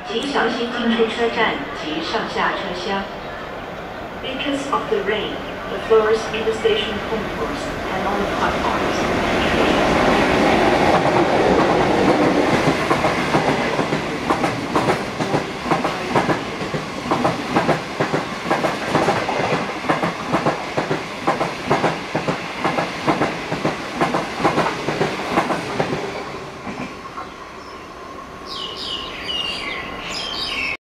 请小心进出车站及上下车厢。Because of the rain, the floors in the station concourse and on the platforms